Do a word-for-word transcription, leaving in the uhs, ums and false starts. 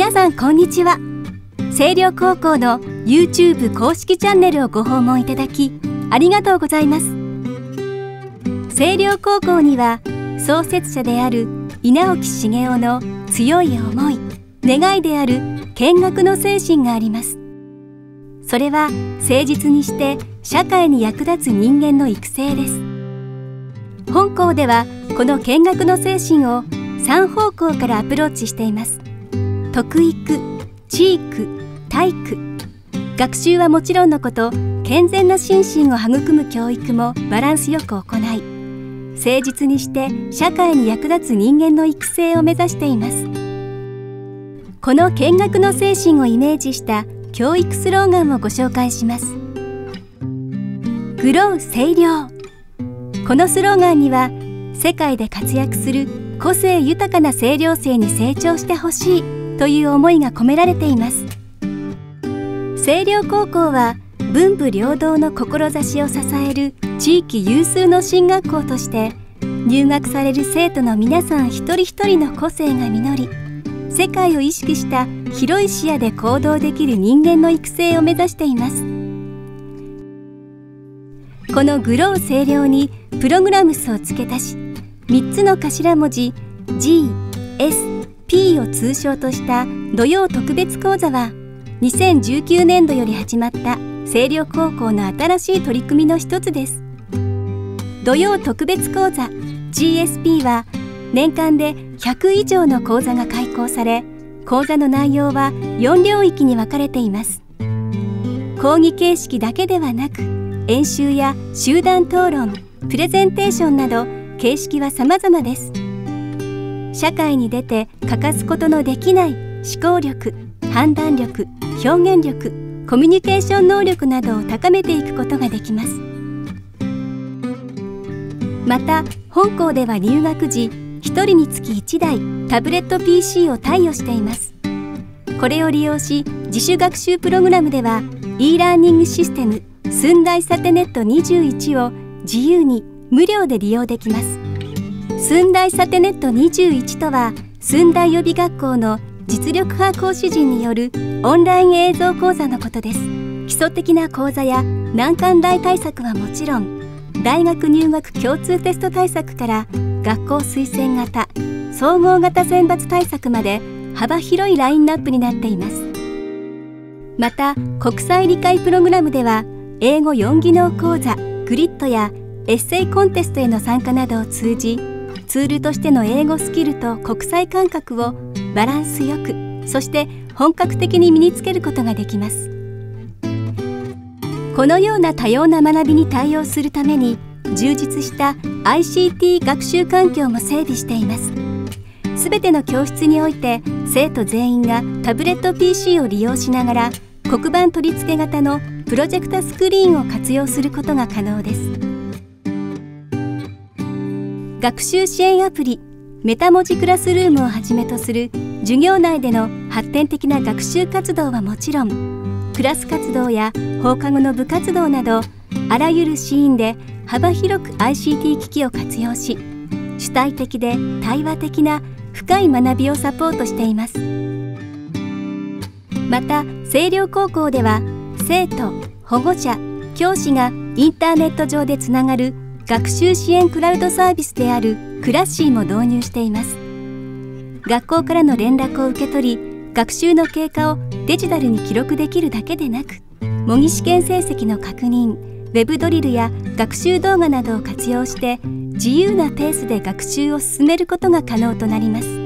皆さんこんにちは。星稜高校の YouTube 公式チャンネルをご訪問いただきありがとうございます。星稜高校には創設者である稲沖茂雄の強い思い、願いである見学の精神があります。それは誠実にして社会に役立つ人間の育成です。本校ではこの見学の精神をさん方向からアプローチしています。徳育、知育、体育。学習はもちろんのこと、健全な心身を育む教育もバランスよく行い、誠実にして社会に役立つ人間の育成を目指しています。この見学の精神をイメージした教育スローガンをご紹介します。グロウ星稜。このスローガンには、世界で活躍する個性豊かな星稜生に成長してほしいという思いが込められています。星稜高校は文武両道の志を支える地域有数の進学校として、入学される生徒の皆さん一人一人の個性が実り、世界を意識した広い視野で行動できる人間の育成を目指しています。このグロウ星稜にプログラムスを付け足し、みっつの頭文字 ジー、エス、ピー を通称とした土曜特別講座は、にせんじゅうきゅうねんどより始まった星稜高校の新しい取り組みの一つです。土曜特別講座 ジーエスピー は年間でひゃくいじょうの講座が開講され、講座の内容はよん領域に分かれています。講義形式だけではなく、演習や集団討論、プレゼンテーションなど形式は様々です。社会に出て欠かすことのできない思考力、判断力、表現力、コミュニケーション能力などを高めていくことができます。また、本校では入学時、ひとりにつきいちだいタブレット ピーシー を貸与しています。これを利用し、自主学習プログラムでは e ラーニングシステム寸大サテネットにじゅういちを自由に無料で利用できます。寸大サテネットにじゅういちとは、寸大予備学校の実力派講師陣によるオンライン映像講座のことです。基礎的な講座や難関大対策はもちろん、大学入学共通テスト対策から学校推薦型、総合型選抜対策まで幅広いラインナップになっています。また、国際理解プログラムでは、英語よん技能講座グリッドやエッセイコンテストへの参加などを通じ、ツールとしての英語スキルと国際感覚をバランスよく、そして本格的に身につけることができます。このような多様な学びに対応するために、充実した アイシーティー 学習環境も整備しています。すべての教室において、生徒全員がタブレット ピーシー を利用しながら、黒板取り付け型のプロジェクタスクリーンを活用することが可能です。学習支援アプリメタ文字クラスルームをはじめとする授業内での発展的な学習活動はもちろん、クラス活動や放課後の部活動など、あらゆるシーンで幅広く アイシーティー 機器を活用し、主体的で対話的な深い学びをサポートしています。また、星稜高校では生徒、保護者、教師がインターネット上でつながる学習支援クラウドサービスであるクラッシーも導入しています。学校からの連絡を受け取り、学習の経過をデジタルに記録できるだけでなく、模擬試験成績の確認、ウェブドリルや学習動画などを活用して、自由なペースで学習を進めることが可能となります。